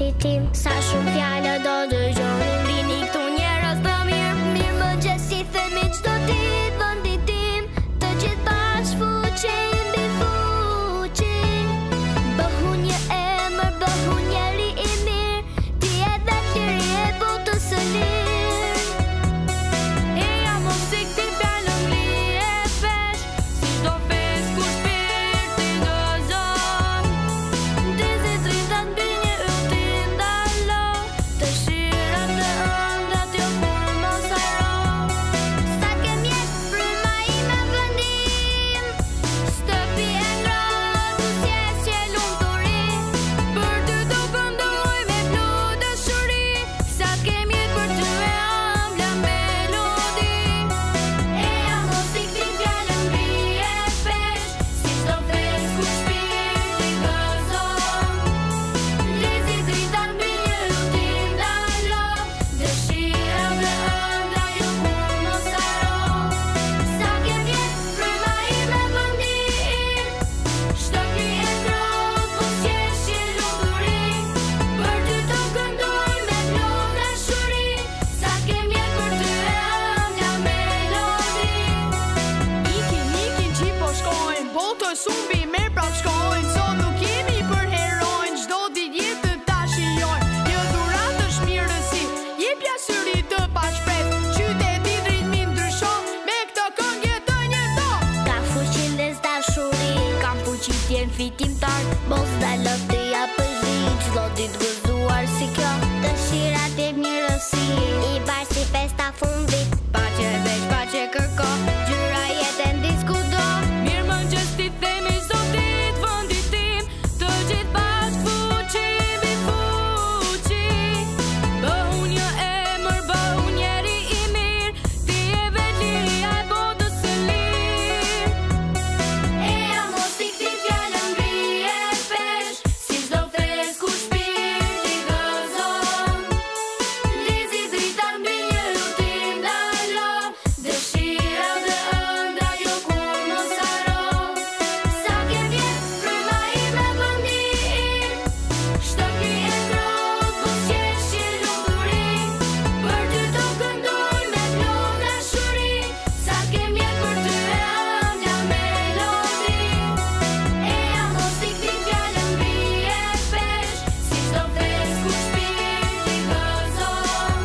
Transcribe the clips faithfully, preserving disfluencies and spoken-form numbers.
shpirti tim. Sa shumë fjallë do dëgjoni, vini këtu njerëz të mirë. Mirë më gjesi themi qdo dit vëndit tim. Të gjithë bashkë fuqin mbi fuqi. Bëhu një emër, bëhu njeri i mirë. Ti e dhe tjeri e botës së lirë. Eja mos i këti fjallën li e pesh, si shdo fes ku shpirti gëzon. Dizi dritat mbi një ylltin ndalo, dëshirat dhe ëndrat jo kur mos haro. Sa kem jetë fryma ime vëndim, shtëpi e ngrohtë buzëqeshje lumturi. Për ty do këndoj me plu dëshuri, sa kem jetë për ty e ëmbla melodi. Eja mos i këti fjallën mbi e pesh, si shdo fes ku shpirti gëzon. Dizi dritat mbi një ylltin ndalo, dëshirat dhe ëndrat jo kur mos haro. Sa kem jetë fryma ime vëndim, shtëpi e ngrohtë buzëqeshje lumturi. Për ty do këndoj me plu dashuri, sa kem jetë për ty e ëmbla melodi. Ikin, ikin qi po shkojnë, botë sumbi merë prap shkojnë. Sot nuk jemi për herojnë, gjdo dit jetë ta shijojnë. Një dhurat të shmirësi, jepja syri të pa shpres. Qyteti dritmi ndryshon, me këtë këngë jetoj njëto. Ka fuqin dhe dashuri, kam fuqi tjerë fitimtar. Mos dalë të japësh zi, çdo ditë gëzuar si kjo. Dëshirat e mirësi, i bashkë si festa fundit. Pace veç, pace kërko, gjyra jetë ndis kudo. Mirë më gjes ti themi zotit vëndit tim, të gjithë bashkë fuqi mbi fuqi. Bëhu një emër, bëhu njeri i mirë, ti e vetë liria e botës së lirë. Eja mos i këti fjallën mbi e pesh, si shdo fes ku shpirti gëzon. Dizi dritat mbi një ylltin ndalo, dëshirat dhe ëndrat jo kur mos haro. Sa kem jetë fryma ime vëndim, shtëpi e ngrohtë buzëqeshje lumturi. Për ty do këndoj me plu dashuri, sa kem jetë për ty e ëmbla melodi. Eja mos i këti fjallën mbi e pesh, si shdo fes ku shpirti gëzon.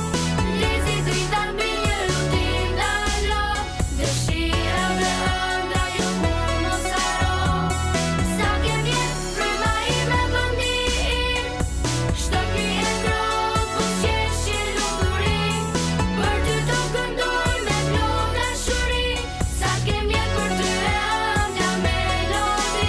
Dizi dritat mbi një ylltin ndalo, dëshirat dhe ëndrat jo kur mos haro. Sa kem jetë fryma ime vëndim, shtëpi e ngrohtë buzëqeshje lumturi. Për ty do këndoj me plu dashuri, sa kem jetë për ty e ëmbla melodi.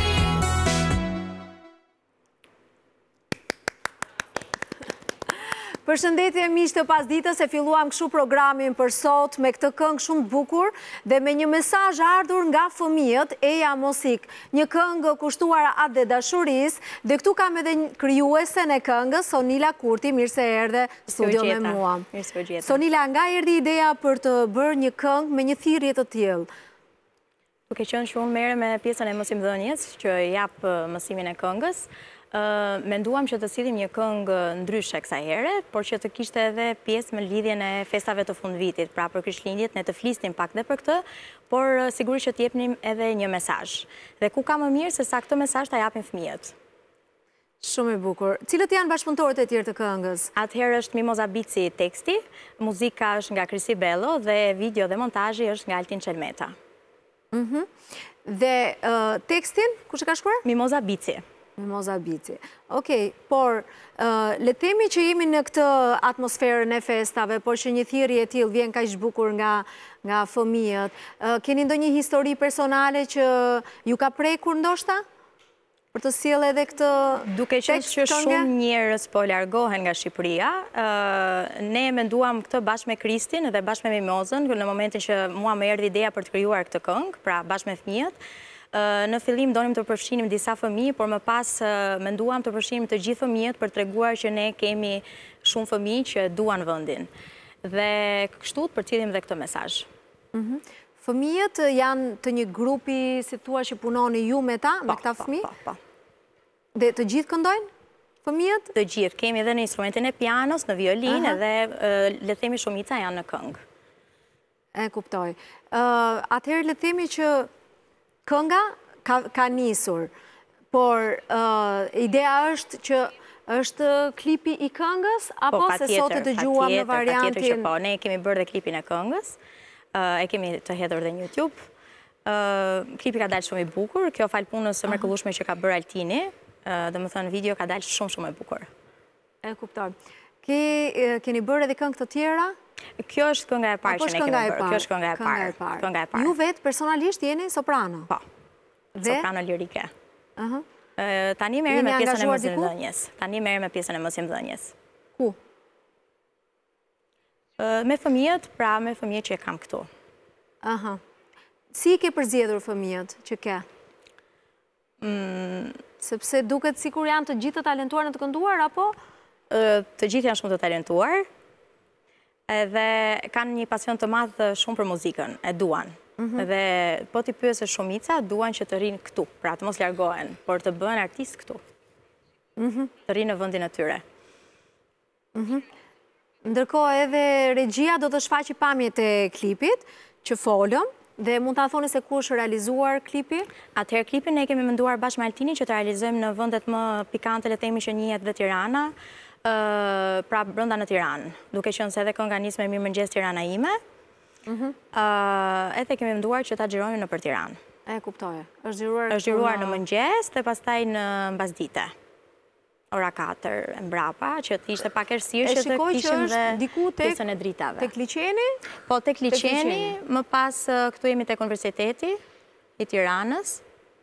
Përshëndetje miq të pasditës, e filluam kështu programin për sot me këtë këngë shumë të bukur dhe me një mesazh ardhur nga fëmijët, Eja Mosik, një këngë kushtuar atë dhe dashurisë, dhe këtu kam edhe një krijuesen e këngës, Sonila Kurti, mirë se erdhe në studio me mua. Mirë se u gjeta. Sonila, nga erdhi ideja për të bërë një këngë me një thirrje të tillë? Duke qenë shumë merre me pjesën e mësimdhënies që jap uh, mësimin e këngës, uh, menduam që të sillim një këngë ndryshe kësaj here, por që të kishte edhe pjesë me lidhjen e festave të fundvitit, pra për Krishtlindjet ne të flisnim pak dhe për këtë, por uh, sigurisht që të jepnim edhe një mesazh. Dhe ku ka më mirë se sa këtë mesazh ta japin fëmijët. Shumë e bukur. Cilët janë bashkëpunëtorët e tjerë të këngës? Atëherë është Mimoza Bici teksti, muzika është nga Krisi Bello dhe video dhe montazhi është nga Altin Çelmeta. Mhm. Dhe uh, tekstin, kush e ka shkruar? Mimoza Bici. Mimoza Bici. Okej, por uh, le të themi që jemi në këtë atmosferën e festave, por që një thirrje e tillë vjen kaq zhbukur nga nga fëmijët. Uh, keni ndonjë histori personale që ju ka prekur ndoshta? Për të sjellë edhe këtë Duke qenë tekst që këngë? shumë njerëz po largohen nga Shqipëria, uh, ne menduam këtë bashkë me Kristin dhe bashkë me Mimozën, në momentin që mua më erdhi ideja për të krijuar këtë këngë, pra bashkë me fëmijët. Uh, në fillim donim të përfshinim disa fëmijë, por më pas uh, menduam të përfshinim të gjithë fëmijët për treguar që ne kemi shumë fëmijë që duan vendin. Dhe kështu të përcjellim dhe këtë mesazh. Mhm. Fëmijët janë të një grupi, si thua, që punoni ju me ta, me këta fëmijë? Po, po, po. Dhe të gjithë këndojnë? fëmijët? Të gjithë, kemi edhe në instrumentin e pianos, në violinë edhe le të themi shumica janë në këngë. E kuptoj. Atëherë le të themi që kënga ka nisur, por ideja është që është klipi i këngës, apo se sot të dëgjuam në variantin... Pa tjetër që po, ne kemi bërë dhe klipin e këngës, e kemi të hedhur dhe në YouTube. Klipi ka dalë shumë i bukur, kjo falë punës së mrekullueshme që ka bërë Altini, dhe më thënë video ka dalë shumë shumë i bukur. E kuptoj. Keni bërë edhe këngë të tjera? Kjo është kënga e parë që ne kemi bërë. Kjo është kënga e parë. Ju vetë personalisht jeni soprano? Po, soprano lirike. Tani merrem me pjesën e mësimdhënies. Tani merrem me pjesën e mësimdhënies. Ku? Me fëmijët, pra me fëmijët që e kam këtu. Aha. Si ke përzgjedhur fëmijët që ke? Sepse duket sikur janë të gjithë të talentuar në të kënduar, apo? Të gjithë janë shumë të talentuar, edhe kanë një pasion të madh shumë për muzikën, e duan. Dhe po t'i pyesë shumica, duan që të rinë këtu, pra të mos largohen, por të bëhen artist këtu. Të rinë në vendin e tyre. Ndërkohë edhe regjia do të shfaqi pamjet e klipit, që folëm, dhe mund të thoni se ku është realizuar klipi? Atëherë klipin ne kemi menduar bashkë me Altini që të realizojmë në vendet më pikante, le të themi që njihet dhe Tirana, pra brenda në Tiranë, duke qenë se edhe kënga nis me Mirëmëngjes Tirana ime. Edhe kemi menduar që ta xhirojmë nëpër Tiranë. E kuptoje. Është xhiruar Është xhiruar në mëngjes dhe pastaj në mbasdite. Ora katër e mbrapa, që të ishte pak errësirë që të kishim dhe pjesën e dritave. Tek liçeni? Po, tek liçeni, më pas këtu jemi tek Universiteti i Tiranës.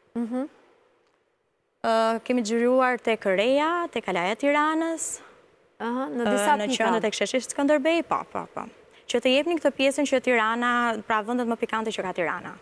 Kemi xhiruar tek Reja, tek Alaja Tiranës. Në disa pika. Në qendër tek Sheshi Skënderbej, po, po, po. Që të jepni këtë pjesën që Tirana, pra vendet më pikante që ka Tirana.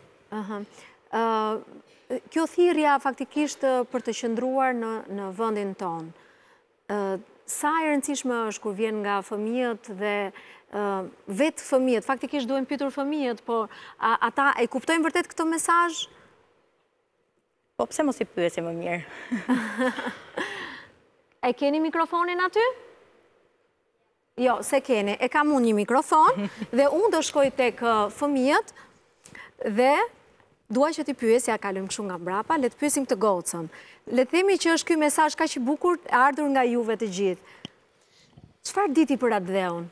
Kjo thirrja faktikisht për të qëndruar në vendin tonë. Sa e rëndësishme është kur vjen nga fëmijët dhe vetë fëmijët, faktikisht duhen pyetur fëmijët, por ata e kuptojnë vërtet këtë mesazh? Po pse mos i pyesim më mirë? E keni mikrofonin aty? Jo, se keni. E kam unë një mikrofon dhe unë do shkoj tek fëmijët dhe dua që t'i pyes, ja kalojmë kështu nga mbrapa, le të pyesim këtë gocën. Le të themi që është ky mesazh kaq i bukur ardhur nga juve të gjithë. Çfarë diti për atë dheun?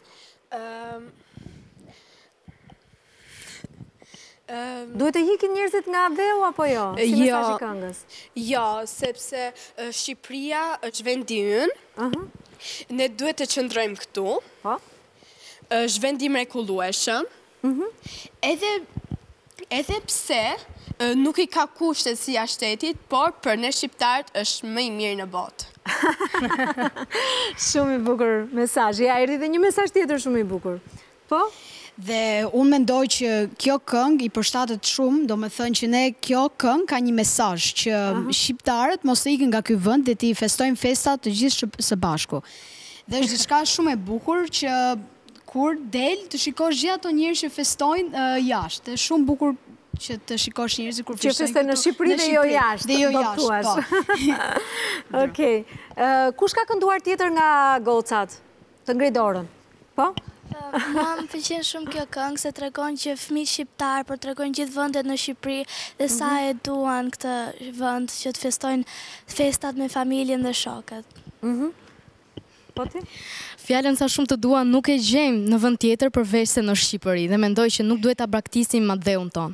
Duhet të hikin njerëzit nga dheu apo jo? Si mesazhi i këngës? Jo, sepse Shqipëria është vendi ynë. Ne duhet të qëndrojmë këtu. Po. Është vendi i mrekullueshëm. Edhe Edhe pse nuk i ka kushtet si jashtë shtetit, por për ne shqiptarët është më i mirë në botë. Shumë i bukur mesazh. Ja, erdhi dhe një mesazh tjetër shumë i bukur. Po? Dhe unë mendoj që kjo këngë i përshtatet shumë, do me thënë që ne kjo këngë ka një mesazh që shqiptarët mos të ikin nga ky vend dhe t'i festojmë festat të gjithë së bashku. Dhe është diçka shumë e bukur që kur del të shikosh gjithë ato njerëz që festojnë jashtë. Është shumë bukur që të shikosh njerëz kur festojnë këtu në Shqipëri dhe jo jashtë. Dhe jo jashtë, po. Okej. Kush ka kënduar tjetër nga gocat? Të ngri dorën. Po? Mua më pëlqen shumë kjo këngë se tregon që fëmijët shqiptar, por tregon gjithë vendet në Shqipëri dhe sa e duan këtë vend që të festojnë festat me familjen dhe shokët. Po ti? Fjalën sa shumë të duan nuk e gjejmë në vend tjetër përveç se në Shqipëri dhe mendoj që nuk duhet ta braktisim me dheun ton.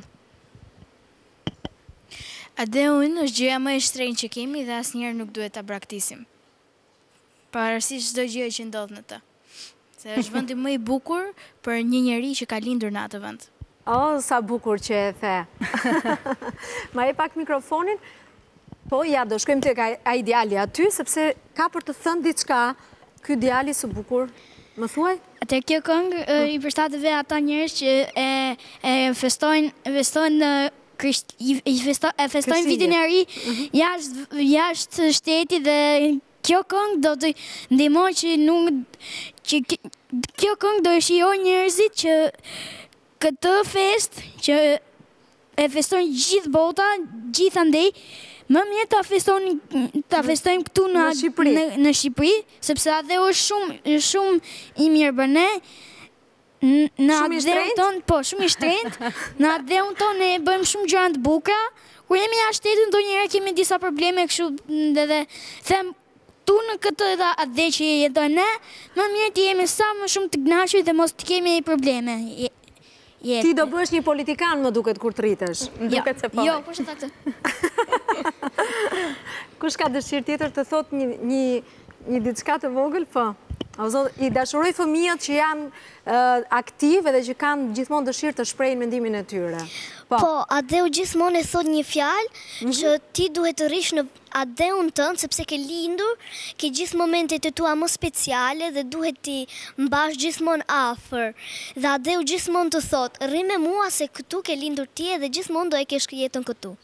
Dheun është gjëja më e shtrenjtë që kemi dhe asnjëherë nuk duhet ta braktisim. Pavarësisht çdo gjë që ndodh në të. Se është vendi më i bukur për një njerëz që ka lindur në atë vend. Oh, sa bukur që e the. Ma e pak mikrofonin. Po, ja, do shkojmë tek ai djali aty sepse ka për të thënë diçka. Ky djali së bukur, më thuaj? Atë kjo këngë i përshtatet vetë ata njerëz që e festojnë, festojnë i festojnë vitin e ri jashtë shtetit dhe kjo këngë do të ndihmoj që nuk që kjo këngë do të shijojë njerëzit që këtë fest që e festojnë gjithë bota, gjithandej Më mirë ta festojmë ta festojmë këtu në Në Shqipëri. në, në Shqipëri, sepse atë është shumë është shumë i mirë për ne. N- Në Shumë i atë shtrenjtë? ton, po, shumë i shtrenjtë. Në atë ton ne bëjmë shumë gjëra të bukura. Kur jemi jashtë shtetit ndonjëherë kemi disa probleme kështu edhe them tu në këtë edhe atë që jetojmë ne, më mirë të jemi sa më shumë të kënaqur dhe mos të kemi probleme. je- jetë. Ti do bësh një politikan, më duket, kur të rritesh. Më duket se po. Jo, kush e tha këtë? Kush ka dëshirë tjetër të thot një, një, një diçka të vogël? Po. O zot, i dashuroj fëmijët që janë uh, aktiv edhe që kanë gjithmonë dëshirë të shprehin mendimin e tyre. Po. Po, Adeu gjithmonë e thot një fjalë që ti duhet të rish në Adeun tënd sepse ke lindur, ke gjithë momentet e tua më speciale dhe duhet ti mbash gjithmonë afër. Dhe Adeu gjithmonë të thot, rri me mua se këtu ke lindur ti dhe gjithmonë do e kesh jetën këtu.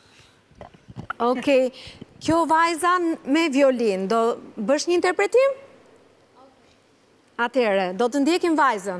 Okej, kjo vajza me violin, do bësh një interpretim? Atëre, do të ndjekim vajzën.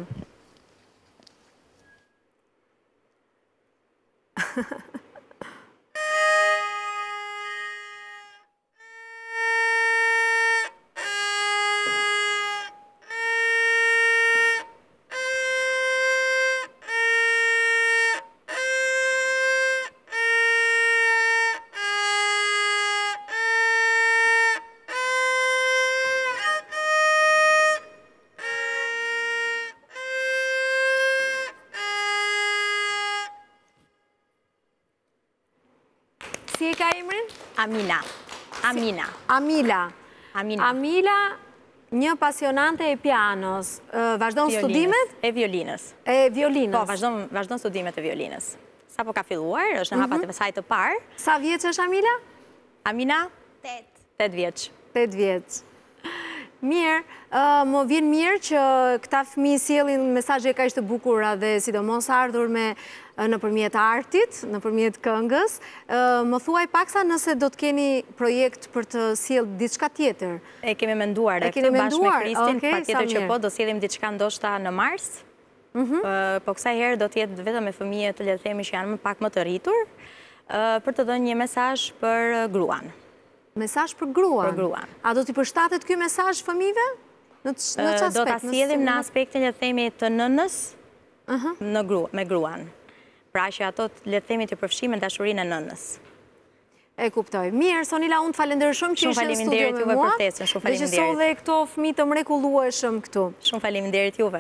Si e ka emrin? Amina. Amina. Amila. Amina. Amila, një pasionante e pianos. Ë, Vazhdon Violinës. studimet? E violinës. E violinës. Po, vazhdon, vazhdon studimet e violinës. Sa po ka filluar, është në hapat e saj të parë. Sa vjeç është Amila? Amina? Tet. Tet vjeç. Tet vjeç. Mirë, ë, më vjen mirë që këta fëmijë sjellin mesazhe kaq të bukura dhe sidomos ardhur me nëpërmjet artit, nëpërmjet këngës. Ë, Më thuaj paksa nëse do të keni projekt për të sjellë diçka tjetër. E kemi menduar E e keni këtë bashkë me menduar? Kristin, Okej, patjetër sa që mirë. po, do sjellim diçka ndoshta në mars. Ë, Po kësaj herë do të jetë vetëm me fëmijë të le të themi që janë më pak më të rritur, ë, për të dhënë një mesazh për gruan. Mesazh për gruan. Për gruan. A do t'i përshtatet ky mesazh fëmijëve? Në ç- në Ë, çfarë Do ta aspekt? sjellim në Në- aspektin le të themi të nënës në gru, me gruan. Pra që ato le të themi të përfshijnë dashurinë e nënës. E kuptoj. Mirë, Sonila, unë të falenderoj shumë që Shumë ishe në studio faleminderit me juve mua. për ftesën, shumë Dhe që faleminderit. solli këto fëmijë të mrekullueshëm këtu. Shumë faleminderit juve.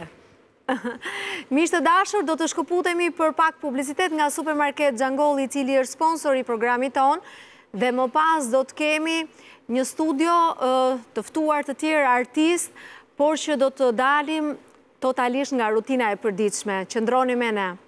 Miq të dashur, do të shkëputemi për pak publicitet nga Supermarket Xhangolli, i cili është sponsor i programit ton, dhe më pas do të kemi një studio ë, të ftuar të tjerë artist, por që do të dalim totalisht nga rutina e përditshme. Qëndroni me ne.